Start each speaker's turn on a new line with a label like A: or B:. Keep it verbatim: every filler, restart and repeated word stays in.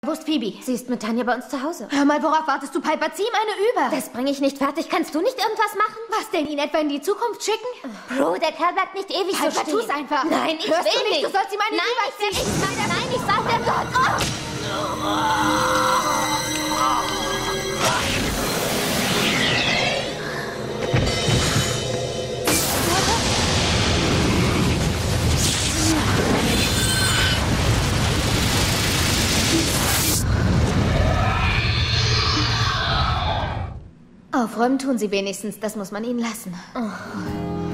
A: Wo ist Phoebe?
B: Sie ist mit Tanja bei uns zu Hause.
A: Hör mal, worauf wartest du, Piper? Zieh ihm eine über.
B: Das bringe ich nicht fertig. Kannst du nicht irgendwas machen?
A: Was denn, ihn etwa in die Zukunft schicken?
B: Bro, der Kerl bleibt nicht ewig
A: Piper,
B: so stehen.
A: tu's einfach.
B: Nein, ich
A: Hörst
B: will
A: du nicht?
B: nicht.
A: Du sollst ihm eine
B: Nein,
A: überziehen.
B: ich will nicht. Nein, ich sag dir Gott.
A: Aufräumen tun sie wenigstens, das muss man ihnen lassen.
B: Oh.